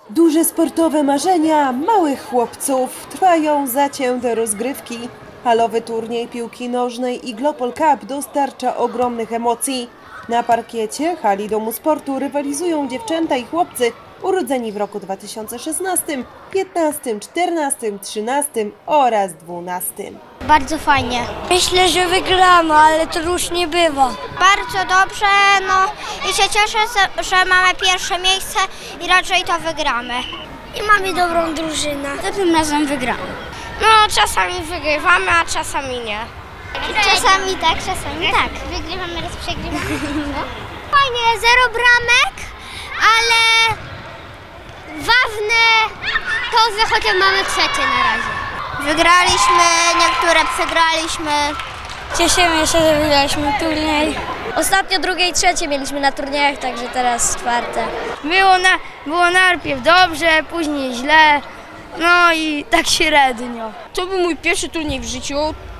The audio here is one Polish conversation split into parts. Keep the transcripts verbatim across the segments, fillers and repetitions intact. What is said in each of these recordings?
Duże sportowe marzenia małych chłopców trwają zacięte rozgrywki. Halowy turniej piłki nożnej Iglopol Cup dostarcza ogromnych emocji. Na parkiecie hali Domu Sportu rywalizują dziewczęta i chłopcy urodzeni w roku dwa tysiące szesnastym, piętnastym, czternastym, trzynastym oraz dwunastym. Bardzo fajnie. Myślę, że wygramy, ale to już nie bywa. Bardzo dobrze, no i się cieszę, że mamy pierwsze miejsce i raczej to wygramy. I mamy dobrą drużynę. Tym razem wygramy. No czasami wygrywamy, a czasami nie. Czasami tak, czasami raz tak. Wygrywamy, raz przegrywamy. No. Fajnie, zero bramek, ale ważne to, że chociaż mamy trzecie na razie. Wygraliśmy, niektóre przegraliśmy. Cieszymy się, że wygraliśmy turniej. Ostatnio drugie i trzecie mieliśmy na turniejach, także teraz czwarte. Było, na, było najpierw dobrze, później źle, no i tak średnio. To był mój pierwszy turniej w życiu,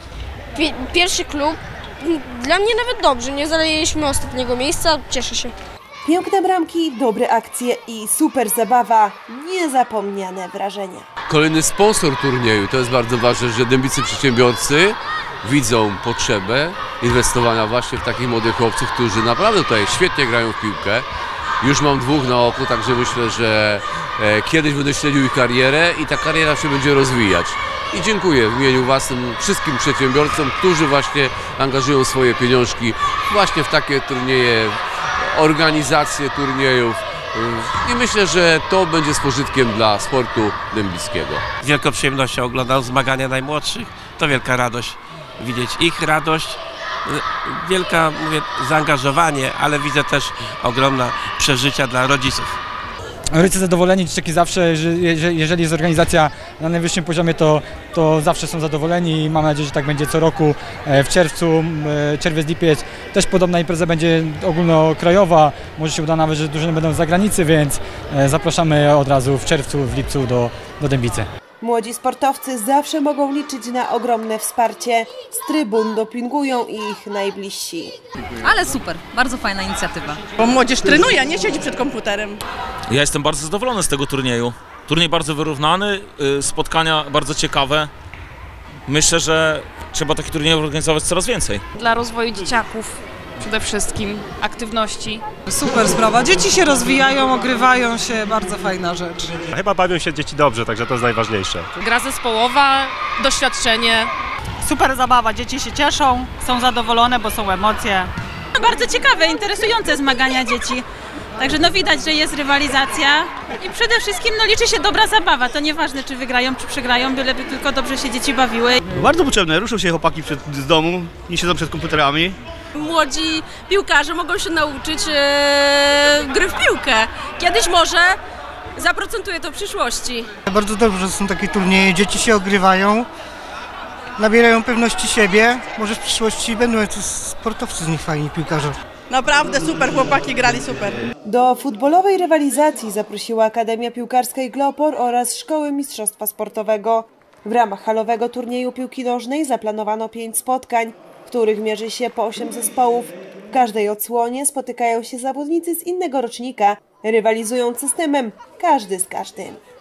pierwszy klub. Dla mnie nawet dobrze, nie zajęliśmy ostatniego miejsca, cieszę się. Piękne bramki, dobre akcje i super zabawa, niezapomniane wrażenia. Kolejny sponsor turnieju, to jest bardzo ważne, że dębiccy przedsiębiorcy widzą potrzebę inwestowania właśnie w takich młodych chłopców, którzy naprawdę tutaj świetnie grają w piłkę. Już mam dwóch na oku, także myślę, że e, kiedyś będę śledził ich karierę i ta kariera się będzie rozwijać. I dziękuję w imieniu własnym wszystkim przedsiębiorcom, którzy właśnie angażują swoje pieniążki właśnie w takie turnieje, organizację turniejów. I myślę, że to będzie z pożytkiem dla sportu dębickiego. Z wielką przyjemnością oglądam zmagania najmłodszych. To wielka radość widzieć ich radość, wielka, mówię, zaangażowanie, ale widzę też ogromne przeżycia dla rodziców. Rodzice zadowoleni, dzieciaki zawsze, jeżeli jest organizacja na najwyższym poziomie, to, to zawsze są zadowoleni i mam nadzieję, że tak będzie co roku. W czerwcu, czerwiec, lipiec też podobna impreza będzie ogólnokrajowa, może się uda nawet, że drużyny będą z zagranicy, więc zapraszamy od razu w czerwcu, w lipcu do, do Dębicy. Młodzi sportowcy zawsze mogą liczyć na ogromne wsparcie. Z trybun dopingują ich najbliżsi. Ale super, bardzo fajna inicjatywa. Bo młodzież trenuje, nie siedzi przed komputerem. Ja jestem bardzo zadowolony z tego turnieju. Turniej bardzo wyrównany, spotkania bardzo ciekawe. Myślę, że trzeba takich turniejów organizować coraz więcej. Dla rozwoju dzieciaków przede wszystkim, aktywności. Super sprawa, dzieci się rozwijają, ogrywają się, bardzo fajna rzecz. Chyba bawią się dzieci dobrze, także to jest najważniejsze. Gra zespołowa, doświadczenie. Super zabawa, dzieci się cieszą, są zadowolone, bo są emocje. Bardzo ciekawe, interesujące zmagania dzieci. Także no widać, że jest rywalizacja i przede wszystkim no, liczy się dobra zabawa. To nieważne, czy wygrają, czy przegrają, byleby tylko dobrze się dzieci bawiły. Bardzo potrzebne, ruszą się chłopaki przed, z domu, nie siedzą przed komputerami. Młodzi piłkarze mogą się nauczyć e, gry w piłkę. Kiedyś może zaprocentuje to w przyszłości. Bardzo dobrze, że są takie turnieje, dzieci się ogrywają, nabierają pewności siebie. Może w przyszłości będą jacyś sportowcy z nich fajni, piłkarze. Naprawdę super, chłopaki grali super. Do futbolowej rywalizacji zaprosiła Akademia Piłkarska Iglopol oraz Szkoły Mistrzostwa Sportowego. W ramach halowego turnieju piłki nożnej zaplanowano pięć spotkań, w których mierzy się po osiem zespołów. W każdej odsłonie spotykają się zawodnicy z innego rocznika, rywalizując systemem każdy z każdym.